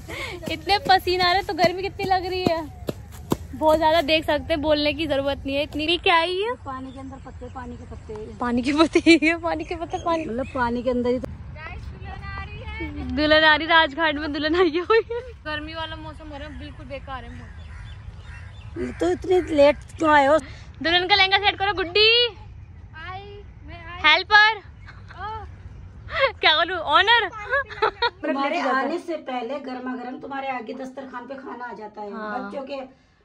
इतने पसीना आ रहे, तो गर्मी कितनी लग रही है, बहुत ज्यादा। देख सकते हैं, बोलने की जरूरत नहीं है इतनी। क्या है ये? पानी के अंदर पत्ते, पानी के पत्ते, पानी के पत्ते, पानी के पत्ते, पानी मतलब पानी के अंदर ही तो दुल्हन आ रही, राजघाट में दुल्हन आई हुई है। गर्मी वाला मौसम हो रहा है, बिल्कुल बेकार है मौसम। तो इतनी लेट क्यों आए हो? दुल्हन का लहंगा सेट करो गुड्डी। हेल्पर क्या करूँ, ऑनर। तुम्हारे आने से पहले गर्मा गर्म तुम्हारे आगे दस्तरखान पे खाना आ जाता है। हाँ। बच्चों के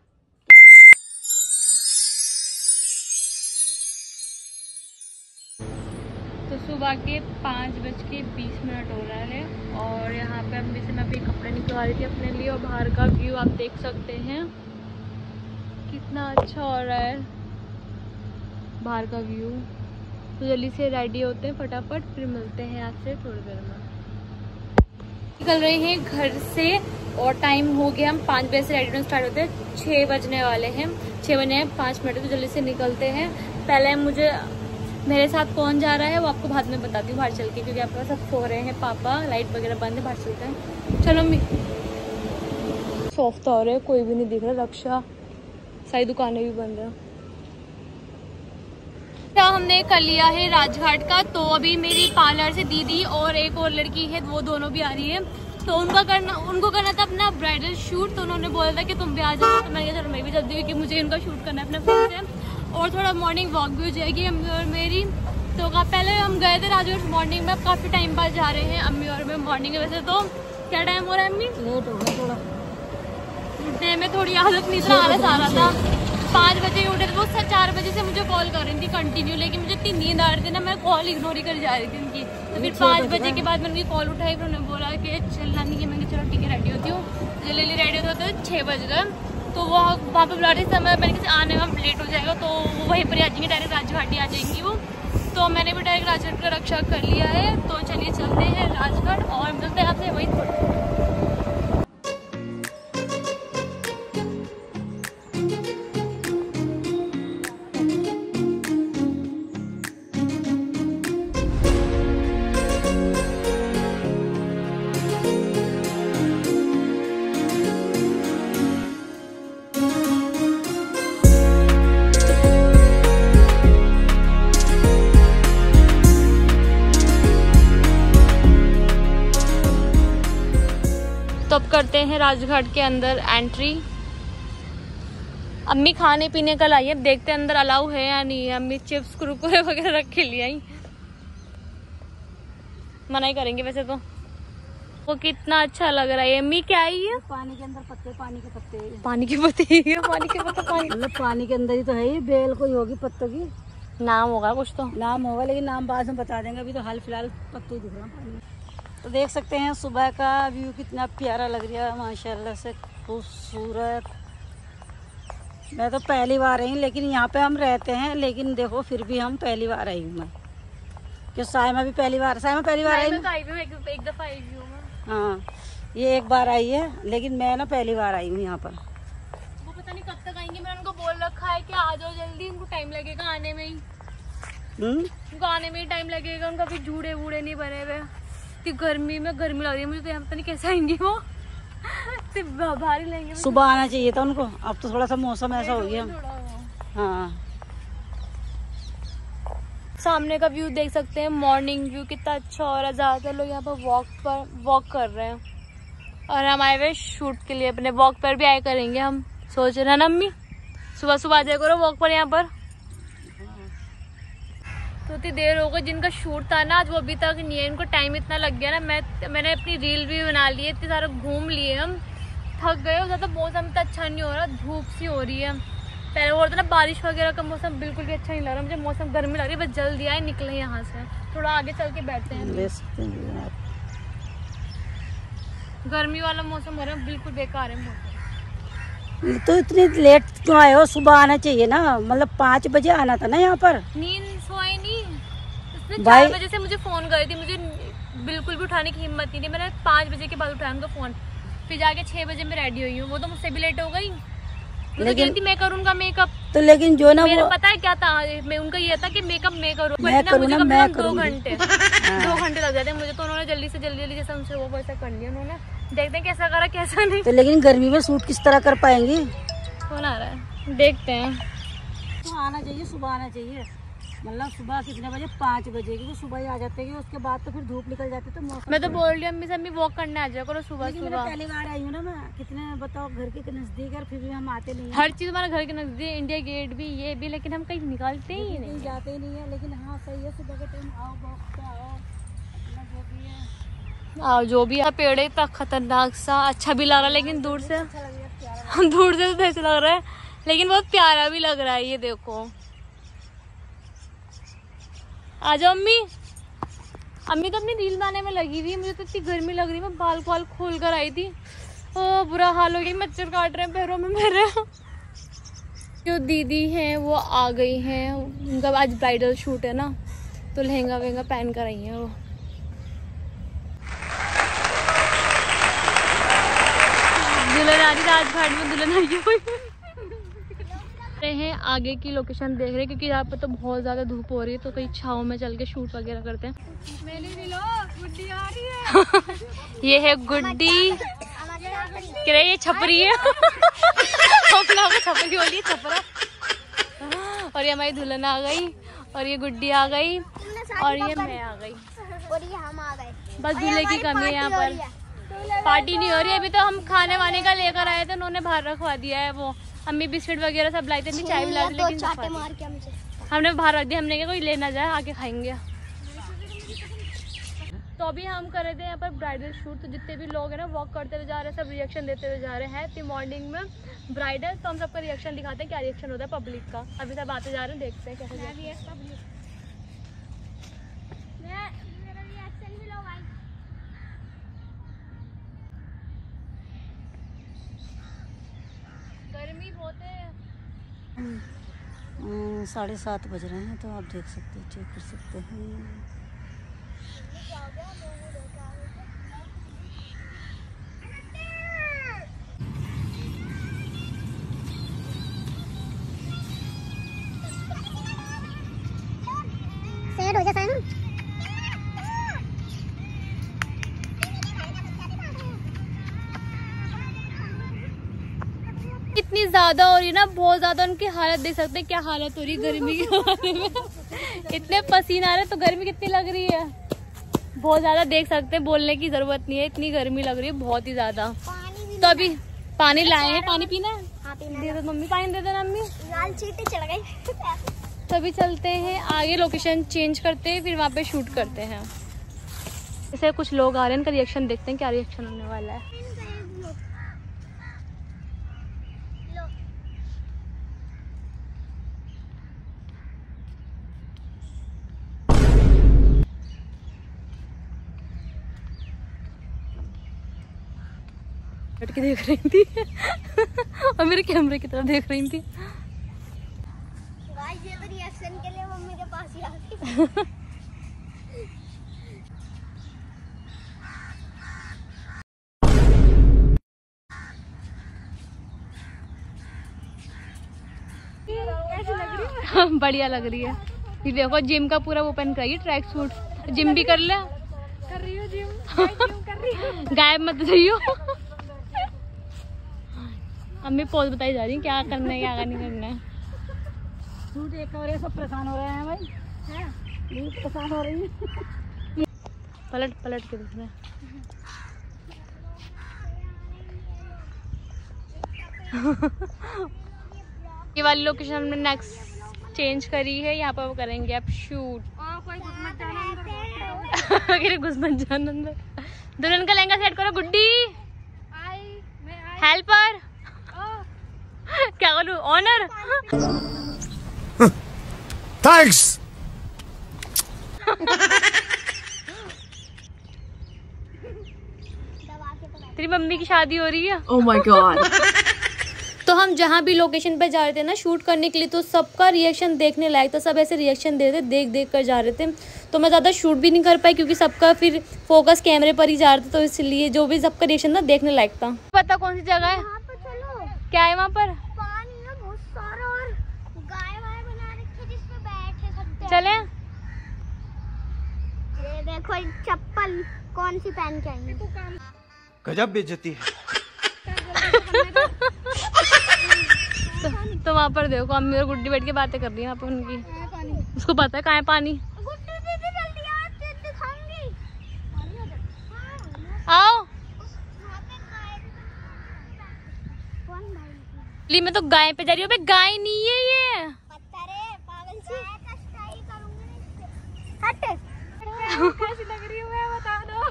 तो सुबह के 5:20 हो रहा है और यहाँ पे हम जैसे मैं अभी कपड़े निकलवा रही थी अपने लिए, और बाहर का व्यू आप देख सकते हैं कितना अच्छा हो रहा है बाहर का व्यू। तो जल्दी से रेडी होते हैं फटाफट, फिर मिलते हैं आपसे थोड़ी देर में। निकल रहे हैं घर से और टाइम हो गया, हम 5 बजे से रेडी होना स्टार्ट होते हैं, 6 बजने वाले हैं, 6 बजने हैं 5 मिनट, तो जल्दी से निकलते हैं। पहले मुझे मेरे साथ कौन जा रहा है वो आपको बाद में बताती हूँ बाहर चल के, क्योंकि आपके पास सब सो रहे हैं, पापा लाइट वगैरह बंद है, बाहर चलते हैं। चलो मम्मी। सॉफ्ट हो रहे, कोई भी नहीं दिख रहा, रक्षा सारी दुकानें भी बंद है। हमने कर लिया है राजघाट का, तो अभी मेरी पार्लर से दीदी और एक और लड़की है, वो दोनों भी आ रही है। तो उनको करना था अपना ब्राइडल शूट, तो उन्होंने बोला था कि तुम भी आ जाओ, तो मैंने कहा चलो मैं भी जल्दी, क्योंकि मुझे इनका शूट करना है अपने फोन से, और थोड़ा मॉर्निंग वॉक भी हो जाएगी अम्मी और मेरी। तो पहले हम गए थे राजघाट मॉर्निंग में, अब काफ़ी टाइम बाद जा रहे हैं अम्मी और मैं मॉर्निंग में। वैसे तो क्या टाइम हो रहा है अम्मी? लेट हो गया थोड़ा, उठने में थोड़ी आदत नहीं, इतना आलस आ रहा था। 5 बजे उठे थे वो, 4 बजे से मुझे कॉल कर रही थी कंटिन्यू, लेकिन मुझे इतनी नींद आ रही थी ना, मैं कॉल इग्नोर ही कर जा रही थी उनकी। तो फिर 5 बजे के बाद मैंने उनकी कॉल उठाई, फिर उन्होंने बोला कि चलना नहीं है। मैंने चलो ठीक है रेडी होती हूँ, जल्दी रेडी होते होते 6 बज गए। तो वो वहाँ पर बुला रही थी, मैं मैंने किसी आने में लेट हो जाएगा, तो वो वहीं पर आ जाएंगे, डायरेक्ट राजघाट ही आ जाएंगी वो। तो मैंने भी डायरेक्ट राजघाट का रक्षा कर लिया है। तो चलिए चलते हैं राजघाट और मिलते हैं आपसे वहीं थोड़ी। तो अब करते हैं राजघाट के अंदर एंट्री। अम्मी खाने पीने का लाई है, देखते हैं अंदर अलाउ है या नहीं है। अम्मी चिप्स कुरकुरे वगैरह रख के लिए आई, मना ही करेंगे वैसे तो। वो कितना अच्छा लग रहा है। अम्मी क्या है ये? पानी के अंदर पत्ते, पानी के पत्ते, पानी के पत्ते, पानी के पत्ते, पानी मतलब पानी के अंदर ही तो है ये, बेल कोई होगी पत्तों की, नाम होगा कुछ तो, नाम होगा, लेकिन नाम बाद में बता देंगे, अभी तो हाल फिलहाल पत्ते ही दिख रहा है। तो देख सकते हैं सुबह का व्यू कितना प्यारा लग रहा है, माशाल्लाह से खूबसूरत। मैं तो पहली बार आई हूँ, लेकिन यहाँ पे हम रहते हैं, लेकिन देखो फिर भी हम पहली बार आई हूँ मैं, क्यों साइमा भी पहली बार, साइमा पहली बार आई है, एक दफा आई हूँ। हाँ ये एक बार आई है, लेकिन मैं ना पहली बार आई हूँ यहाँ पर। वो पता नहीं कब तक आएंगे, मैंने उनको बोल रखा है कि आ जाओ जल्दी, उनको टाइम लगेगा आने में ही, उनको आने में ही टाइम लगेगा, उनका भी जूड़े वूड़े नहीं बने हुए कि गर्मी में, गर्मी लग रही है मुझे, तो यहाँ पता नहीं कैसे आएंगी वो, सिर्फ बाहर ही लेंगे। सुबह आना चाहिए था उनको, अब तो थोड़ा सा मौसम ऐसा हो गया। हाँ सामने का व्यू देख सकते हैं, मॉर्निंग व्यू कितना अच्छा हो रहा है। ज्यादातर लोग यहाँ पर वॉक कर रहे हैं, और हम आए हुए शूट के लिए, अपने वॉक पर भी आए करेंगे हम, सोच रहे हैं ना अम्मी, सुबह सुबह आ जाया करो वॉक पर यहाँ पर। तो इतनी देर हो गई, जिनका शूट था ना आज वो अभी तक नहीं है, इनको टाइम इतना लग गया ना। मैंने अपनी रील भी बना ली है, इतने सारे घूम लिए हम, थक गए। ज़्यादा मौसम इतना अच्छा नहीं हो रहा, धूप सी हो रही है। पहले वो होता ना बारिश वगैरह का मौसम, बिल्कुल भी अच्छा नहीं लग रहा मुझे, मौसम गर्मी लग रही है। बस जल्दी आए निकले यहाँ से, थोड़ा आगे चल के बैठते हैं। गर्मी वाला मौसम हो रहा है, बिल्कुल बेकार है मौसम। तो इतनी लेट क्यों आए हो? सुबह आना चाहिए ना, मतलब 5 बजे आना था ना यहाँ पर। नींद सोई नहीं, उसने 4 बजे से मुझे फोन कर दी, मुझे बिल्कुल भी उठाने की हिम्मत नहीं थी। मैंने 5 बजे के बाद उठाया उनका फोन, फिर जाके 6 बजे मैं रेडी हुई हूँ। वो तो मुझसे भी लेट हो गई, लेकिन मैं करूँगा मेकअप। तो लेकिन जो ना मेरा वो पता है क्या था, मैं उनका ये था कि मेकअप मैं करूँ, मैं करूँ ना, मैं 2 घंटे 2 घंटे लग जाते हैं मुझे। तो उन्होंने जल्दी से जैसे हमसे वो वैसा कर लिया उन्होंने, देखते हैं कैसा करा कैसा नहीं। तो लेकिन गर्मी में सूट किस तरह कर पाएंगी? कौन आ रहा है देखते हैं। तो आना चाहिए, सुबह आना चाहिए। मतलब सुबह कितने बजे? 5 बजे की। तो सुबह ही आ जाते हैं, उसके बाद तो फिर धूप निकल जाती है। तो मौसम मैं तो बोल रही हूँ अम्मी से, अम्मी वॉक करने आ जाओ करो सुबह सुबह। पहली बार आई हूँ ना मैं, कितने बताओ घर के नजदीक है, फिर भी हम आते नहीं हैं। हर चीज हमारे घर के नजदीक, इंडिया गेट भी ये भी, लेकिन हम कहीं निकलते ही नहीं, कहीं जाते ही नहीं है। लेकिन हाँ सही है, सुबह के टाइम आओ, वॉक पे आओ, अपना जो भी है आओ जो भी है। पेड़ इतना खतरनाक सा, अच्छा भी लग रहा है लेकिन दूर से, अच्छा लग रहा है, प्यारा दूर से तो ऐसा लग रहा है लेकिन बहुत प्यारा भी लग रहा है। ये देखो, आ जाओ अम्मी। अम्मी तो अपनी रील बनाने में लगी हुई है। मुझे तो इतनी गर्मी लग रही है, मैं बाल खोल कर आई थी। ओ बुरा हाल हो गया, मच्छर काट रहे हैं पैरों में मेरे। जो दीदी हैं वो आ गई हैं, उनका आज ब्राइडल शूट है ना, तो लहंगा वहंगा पहन कर आई हैं वो। दुल्हन आ रही, राजघाट में दुल्हन आई हुई हैं। आगे की लोकेशन देख रहे हैं क्योंकि यहाँ पे तो बहुत ज्यादा धूप हो रही है, तो कहीं छाँव में चल के शूट वगैरह करते हैं। गुड्डी आ रही है। ये है गुड्डी, कह रहे ये छपरी है। अपना छपरी हो रही है, छपरा। और ये हमारी दुल्हन आ गई, और ये गुड्डी आ गई, और ये मैं आ गई, और ये हम आ गए। बस दूल्हे की कमी है यहाँ पर। पार्टी नहीं हो रही अभी, तो हम खाने वाने का लेकर आए थे, उन्होंने बाहर रखवा दिया है। वो अम्मी बिस्किट वगैरह सब लाई थे, चाय भी लाई थी, लेकिन हमने बाहर रख दिया। हमने कहा कोई लेना जाए आके खाएंगे। तो अभी हम कर रहे थे यहाँ पर ब्राइडल शूट। तो जितने भी लोग हैं ना वॉक करते हुए जा रहे हैं, सब रिएक्शन देते हुए जा रहे हैं। हैप्पी मॉर्निंग में ब्राइडल, तो हम सबका रिएक्शन दिखाते हैं क्या रिएक्शन होता है पब्लिक का। अभी सब आते जा रहे हैं, देखते हैं कैसे। गर्मी बहुत है। 7:30 बज रहे हैं, तो आप देख सकते हैं, चेक कर सकते हैं। सेट हो जाता है ना। इतनी ज्यादा हो रही ना, बहुत ज्यादा। उनकी हालत देख सकते हैं, क्या हालत हो रही है गर्मी के बारे में। इतने पसीना आ रहे, तो गर्मी कितनी लग रही है, बहुत ज्यादा। देख सकते हैं, बोलने की जरूरत नहीं है, इतनी गर्मी लग रही है बहुत ही ज्यादा। तो अभी पानी लाए हैं, पानी पीना है? हाँ, दे दो मम्मी, पानी दे देना मम्मी। लाल चीटी चढ़ गई। तभी चलते हैं आगे, लोकेशन चेंज करते हैं, फिर वहाँ पे शूट करते हैं। जैसे कुछ लोग आ रहे हैं, इनका रिएक्शन देखते हैं क्या रिएक्शन होने वाला है। बैठ के देख रही थी और मेरे कैमरे की तरफ देख रही थी। गाइस, ये तो रिएक्शन के लिए मम्मी के पास ही आ गई। कैसी लग रही है? बढ़िया लग रही है। ये देखो, जिम का पूरा वो पहन कर ट्रैक सूट। जिम भी कर ले। कर रही हो जिम? कर रही हो? गायब मत रहियो। अम्मी पोज बताई जा रही है क्या करना है क्या नहीं करना है। सूट एक और सब परेशान हो रहे हैं भाई, हैं? परेशान हो रही है। पलट पलट के देखना। ये वाली लोकेशन हमने नेक्स्ट चेंज करी है, यहाँ पर वो करेंगे अब शूट। घुस मत जाना अंदर। दुल्हन का लहंगा सेट करो गुड्डी। हेल्पर क्या करूँ, ऑनर। थैंक्स। तेरी मम्मी की शादी हो रही है। Oh my god. तो हम जहाँ भी लोकेशन पे जा रहे थे ना शूट करने के लिए, तो सबका रिएक्शन देखने लायक था। सब ऐसे रिएक्शन दे रहे थे, देख देख कर जा रहे थे। तो मैं ज़्यादा शूट भी नहीं कर पाई क्योंकि सबका फिर फोकस कैमरे पर ही जा रहा था, तो इसलिए जो भी सबका रिएक्शन था देखने लायक था। पता कौन सी जगह है? वहाँ पे चलो। क्या है वहाँ पर? पानी ना बहुत सारा, और गाय वाय बना रखी है जिसमें बैठ सकते हैं। चले? ये देखो चप्पल कौन सी पहन के आई है? गजब बेइज्जती है। तो वहाँ पर देखो अम्मी और गुड्डी बैठ के बातें कर रही है वहाँ पर उनकी। उसको पता है कहाँ है पानी। आओ ली, मैं तो गाय पे जा रही हूँ। गाय नहीं है ये। कैसी लग रही हूँ मैं, बता दो।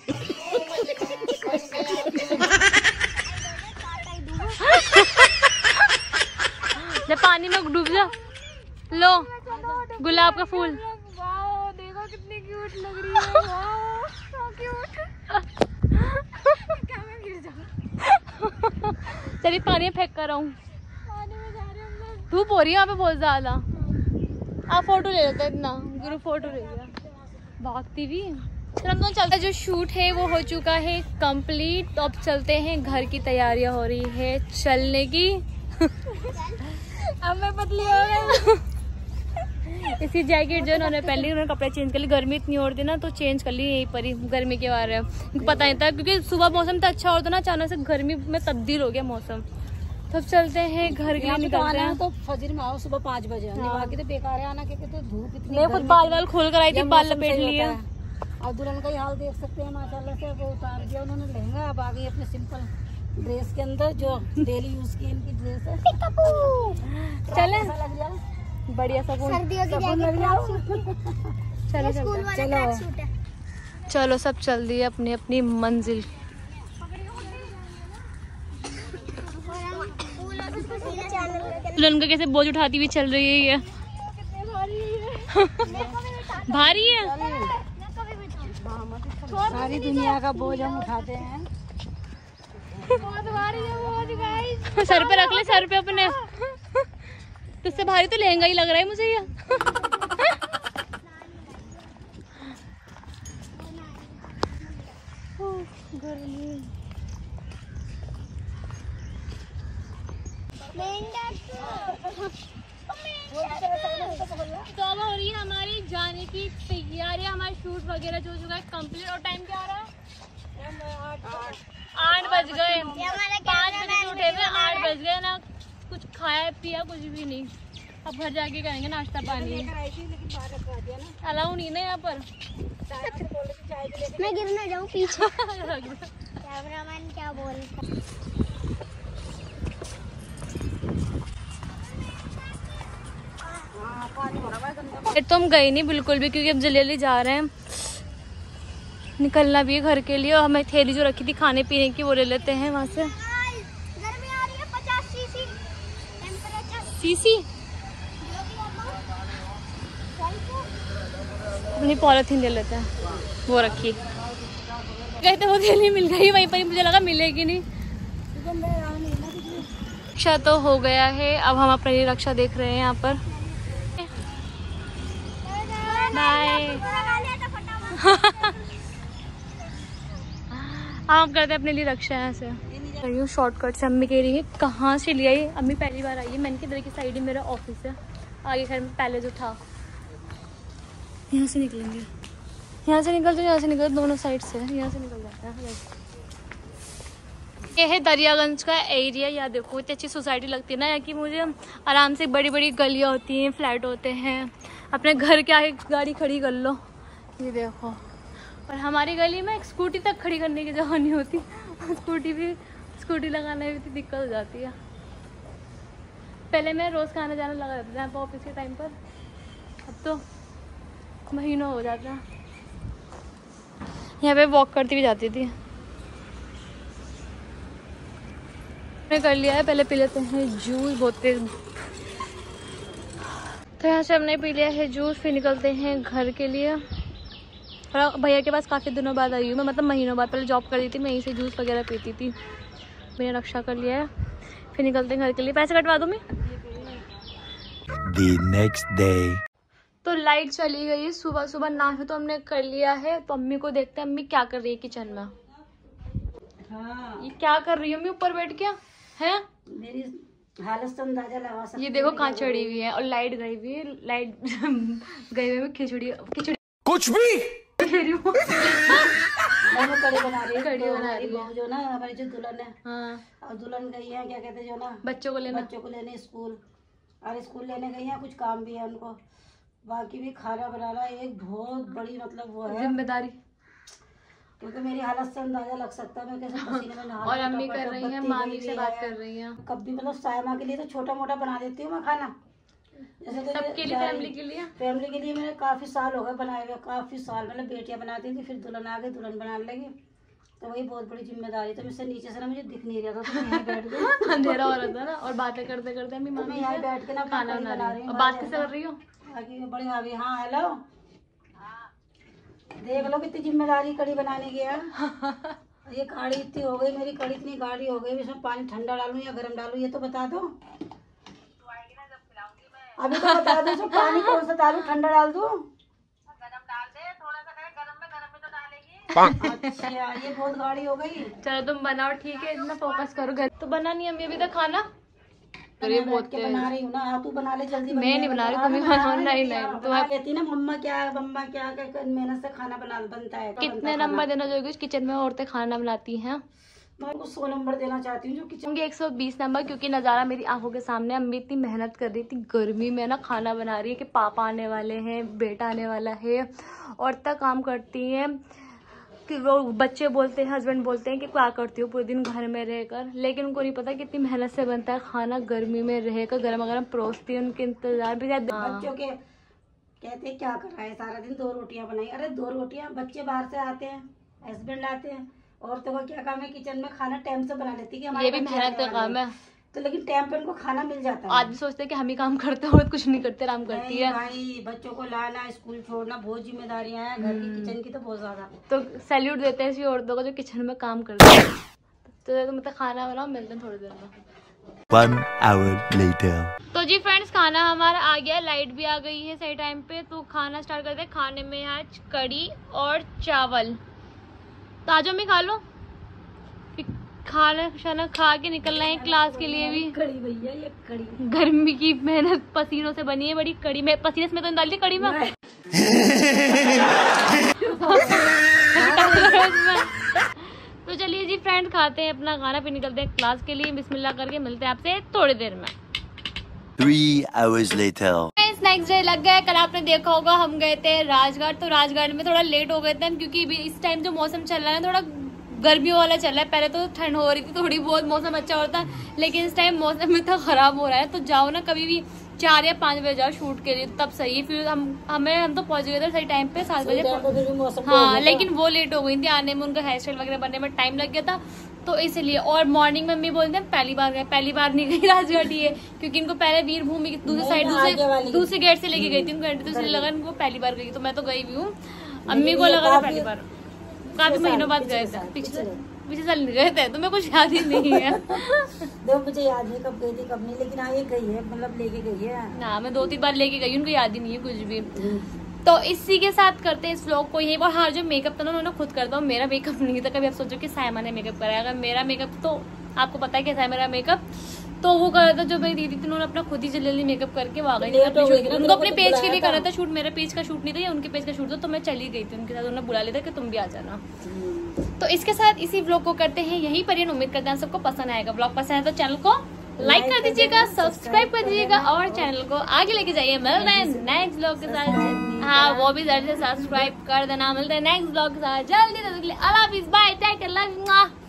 जब पानी में डूब जा। लो गुलाब का फूल। वाओ देखो कितनी क्यूट लग रही है। Wow so cute. क्या मैं गिर जाऊँ? चलिए पानी में फेंक कर आऊँ। पानी में जा रही हूँ मैं। धूप हो रही है यहाँ पे बहुत ज्यादा। आप फोटो ले लेते इतना गुरु फोटो ले लिया भागती भी। चलो हम लोग चलते। जो शूट है वो हो चुका है कंप्लीट। अब चलते हैं, घर की तैयारियां हो रही है चलने की। अब मैं पतली हो गई। इसकी जैकेट जो उन्होंने पहले उन्होंने कपड़े चेंज कर ली। गर्मी इतनी और थी ना तो चेंज कर ली यहीं पर ही। गर्मी के बारे में पता नहीं था क्योंकि सुबह मौसम तो अच्छा होता ना, अचानक से गर्मी में तब्दील हो गया मौसम। तो अब चलते हैं घर के लिए निकलते हैं। तो फजर में आओ सुबह 5 बजे। बाकी तो बेकार है आना, क्योंकि तो धूप इतनी। मैं खुद बाल खोल कर आई थी, बाल लपेट लिए। और दुल्हन का ही हाल देख सकते हैं माशाल्लाह से। वो उतार दिया उन्होंने लहंगा, अब आ गई अपने सिंपल ड्रेस के अंदर जो डेली यूज की इनकी ड्रेस है। चले लग रहा है बढ़िया सब सर्दियों की लग जैकेट, रहा है। चलो स्कूल वाला चलो। ट्रैक सूट है। चलो सब चल दिए अपनी अपनी मंजिल। और हम फूलों से सीधे चैनल पे दुल्हन का कैसे बोझ उठाती हुई चल रही है ये। भारी है। सारी दुनिया का बोझ हम उठाते हैं। बहुत भारी है बोझ गाइस। सर पे रख ले, सर पे अपने। तुझसे भारी तो लहंगा ही लग रहा है मुझे ये। तो अब हो रही है हमारी जाने की तैयारी। हमारा शूट वगैरह जो हो चुका है कंप्लीट। और टाइम क्या हो रहा है? 8 बज गए। 5 बजे से उठे हुए, 8 बज गए ना। कुछ खाया पिया कुछ भी नहीं। अब घर जाके करेंगे नाश्ता पानी। अलाउ नहीं ना यहाँ पर। मैं गिर ना जाऊँ पीछे। कैमरामैन क्या बोल रहा है? तो हम गए नहीं बिल्कुल भी क्योंकि अब जल्दी जल्दी जा रहे हैं। निकलना भी है घर के लिए। और हमें थैली जो रखी थी खाने पीने की वो ले लेते हैं वहाँ से। गर्मी आ रही है 50 सीसी टेम्परेचर। सीसी अपनी पॉलिथीन ले लेते हैं, वो रखी। कहते वो थैली मिल गई वहीं पर ही, मुझे लगा मिलेगी नहीं। रक्षा तो हो गया है। अब हम अपने लिए रक्षा देख रहे हैं यहाँ पर। बाय। हम करते हैं अपने लिए रक्षा यहाँ से। शॉर्टकट से। अम्मी कह रही है कहाँ से लिया ये? अम्मी पहली बार आई है। मैंने किधर की साइड ही मेरा ऑफिस है। आगे घर में पहले जो था यहाँ से निकलेंगे। यहाँ से निकल तो यहाँ से निकल, दोनों साइड से यहाँ से निकल जाता है। ये है दरियागंज का एरिया। यहाँ देखो इतनी अच्छी सोसाइटी लगती है ना यहाँ की मुझे। आराम से बड़ी बड़ी गलियाँ होती हैं, फ्लैट होते हैं। अपने घर के आगे गाड़ी खड़ी कर लो। ये देखो। और हमारी गली में एक स्कूटी तक खड़ी करने की जगह नहीं होती। स्कूटी लगाने में भी दिक्कत हो जाती है। पहले मैं रोज़ खाना जाना लगा रहता था यहाँ पर ऑफिस के टाइम पर। अब तो महीनों हो जाता है। यहाँ पे वॉक करती भी जाती थी। मैं कर लिया है। पहले पी लेते हैं जूस, बहुत तेज। तो यहाँ से हमने पी लिया है जूस। फिर निकलते हैं घर के लिए। और भैया के पास काफ़ी दिनों बाद आई हूँ मैं, मतलब महीनों बाद। पहले जॉब कर रही थी मैं, यहीं से जूस वगैरह पीती थी। मैंने रक्षा कर लिया है। फिर निकलते हैं घर के लिए। पैसे कटवा दूँ मैं। The next day. तो लाइट चली गई। सुबह सुबह नाश्ता तो हमने कर लिया है। तो अम्मी को देखते हैं अम्मी क्या कर रही है किचन में। हाँ। ये क्या कर रही है अम्मी ऊपर बैठ के? हैं मेरी हालत से अंदाजा लगा सकते। ये देखो कहाँ चढ़ी हुई है। और लाइट गई हुई है। लाइट गई हुई है। खिचड़ी कुछ भी मैं कड़ी बना रही हूँ। कड़ी तो बना हमारी रही है। बहू जो ना, हमारी जो दुल्हन है, हाँ, और दुल्हन गई है क्या कहते हैं जो ना, बच्चों को लेने स्कूल, और स्कूल लेने गई है, कुछ काम भी है उनको। बाकी भी खाना बनाना एक बहुत बड़ी मतलब वो है जिम्मेदारी। क्योंकि मेरी हालत से अंदाजा लग सकता है मैं कैसे पसीने में नहा और रही हूँ, अम्मी टपा कर टप रही हैं, बत्ती मामी गई से हुई बात है। कर रही हैं। कभी मतलब सायमा के लिए तो छोटा मोटा बना देती हूँ मैं खाना, जैसे सबके लिए, फैमिली के लिए। फैमिली के लिए मैंने काफी साल हो गए बनाए हुए, काफी साल। मतलब बेटियां बनाती थी, फिर दुल्हन आ गई, दुल्हन बनाने लगी, तो वही बहुत बड़ी जिम्मेदारी। तो मुझसे नीचे से ना मुझे दिख नहीं रहा था, तो मैं यहाँ बैठ गई। अंधेरा हो रहा था ना, और बातें करते करते अम्मी तो मैं मामी यहाँ से बैठ के ना खाना कड़ी बना रही हूँ। हूँ। और बात कैसे कर रही हो? बाकी बड़ी भाभी, हाँ हेलो, देख लो कितनी जिम्मेदारी कड़ी बनाने की है। ये कड़ी इतनी हो गई, मेरी कड़ी इतनी गाढ़ी हो गई, इसमें पानी ठंडा डालूं या गर्म डालूं, ये तो बता दो। अभी तो बता दो, इसमें पानी कौन सा डालूं, ठंडा डाल दूं? अच्छा, ये बहुत गाढ़ी हो गई। चलो तुम बनाओ, ठीक है, इतना फोकस करो। घर तो बना नहीं अम्मी अभी तक खाना। अरे बहुत के बना रही हूँ ना, तू बना ले जल्दी। मैं नहीं बना रही, तुम ही बनाओ। नहीं नहीं, तो कहती ना मम्मा क्या मेहनत से खाना बनता है। कितने नंबर देना चाहिए किचन में औरतें खाना बनाती हैं? मैं को 100 नंबर देना चाहती हूँ जो किचन के 120 नंबर, क्योंकि नज़ारा मेरी आंखों के सामने। अम्मी इतनी मेहनत कर रही थी गर्मी में ना, खाना बना रही है कि पापा आने वाले हैं, बेटा आने वाला है। औरतें काम करती हैं कि वो बच्चे बोलते हैं, हस्बैंड बोलते हैं कि क्या करती हो पूरे दिन घर में रहकर, लेकिन उनको नहीं पता कितनी मेहनत से बनता है खाना, गर्मी में रहकर गरम गरम परोसती है। उनके इंतजार भी बच्चों के कहते हैं क्या कर रहा है सारा दिन, 2 रोटियां बनाई। अरे 2 रोटियां, बच्चे बाहर से आते हैं, हस्बैंड आते हैं, औरतों का क्या काम है किचन में खाना टाइम से बना लेती है। ये भी मेहनत का काम है, तो लेकिन टाइम पे उनको खाना मिल जाता है। आदमी सोचते हैं कि हम ही काम करते हैं, औरत कुछ नहीं करते, आराम करती है। भाई बच्चों को लाना, स्कूल छोड़ना, बहुत जिम्मेदारियां हैं घर की, किचन की तो बहुत ज्यादा। तो सैल्यूट देते हैं ऐसी औरतों को जो किचन में काम करती है। तो मतलब खाना बनाओ, मिलते हैं थोड़ी देर में। 1 hour later. तो जी फ्रेंड्स, खाना हमारा आ गया, लाइट भी आ गई है सही टाइम पे। तो खाना स्टार्ट करते हैं। खाने में आज कड़ी और चावल। तो आज में खा लो, खाना शाना खा के निकलना है क्लास के लिए भी। कड़ी भैया, ये कड़ी गर्मी की मेहनत पसीनों से बनी है बड़ी कड़ी में। पसीने में तो डाल दी कड़ी में। तो चलिए जी फ्रेंड, खाते हैं अपना खाना, फिर निकलते हैं क्लास के लिए। बिस्मिल्लाह करके मिलते हैं आपसे थोड़ी देर में। 3 hours later. नेक्स्ट डे लग गया। कल आपने देखा होगा हम गए थे राजघाट। तो राजघाट में थोड़ा लेट हो गए थे हम, क्योंकि इस टाइम जो मौसम चल रहा है थोड़ा गर्मियों वाला चल रहा है। पहले तो ठंड हो रही थी थोड़ी बहुत, मौसम अच्छा होता है, लेकिन इस टाइम मौसम इतना खराब हो रहा है। तो जाओ ना कभी भी 4 या 5 बजे जाओ शूट के लिए, तब सही। फिर हम तो पहुंच गए थे सही टाइम पे 7 बजे। हाँ, लेकिन वो लेट हो गई थी आने में, उनका हेयर स्टाइल वगैरह बनने में टाइम लग गया था, तो इसलिए। और मॉर्निंग में मम्मी बोलते हैं पहली बार गए, पहली बार नहीं गई राजघाट ये, क्योंकि इनको पहले वीर भूमि की दूसरी साइड दूसरे गेट से लेके गई थी उनको एंट्री, तो इसलिए लगा इनको पहली बार गई। तो मैं तो गई भी हूँ, अम्मी को लगा था पहली बार। काफी महीनों बाद गए थे, पिछले साल गए थे, तो मैं कुछ याद ही नहीं है। देखो मुझे याद नहीं कब गई थी कब नहीं, लेकिन हाँ ये गई है, मतलब लेके गई है ना। मैं 2-3 बार लेके गई, उनको याद ही नहीं है कुछ भी। तो इसी के साथ करते हैं इस व्लॉग को यहीं पर। हाँ, जो मेकअप था ना उन्होंने खुद कर दो, मेरा मेकअप नहीं था। कभी आप सोचो कि सायमा ने मेकअप कराया, अगर मेरा मेकअप तो आपको पता है कैसा है मेरा मेकअप, तो वो कर रहा था जो मेरी दीदी थी, उन्होंने अपना खुद ही जल्दी मेकअप करके वो आ गई। उनको अपने पेज के लिए कर रहा था शूट, मेरे पेज का शूट नहीं था, या उनके पेज का शूट था, तो मैं चली गई थी उनके साथ। उन्होंने बुला लिया था कि तुम भी आ जाना। तो इसके साथ इसी व्लॉग को करते हैं यहीं पर। उम्मीद करते हैं सबको पसंद आएगा। व्लॉग पसंद है तो चैनल को लाइक कर दीजिएगा, सब्सक्राइब कर दीजिएगा, और चैनल को आगे लेके जाइए। मिलते हैं नेक्स्ट व्लॉग के साथ। हाँ, वो भी जल्दी से सब्सक्राइब कर देना। मिलते हैं नेक्स्ट व्लॉग के साथ जल्दी। अल्लाह हाफिज़, bye, take care, love you.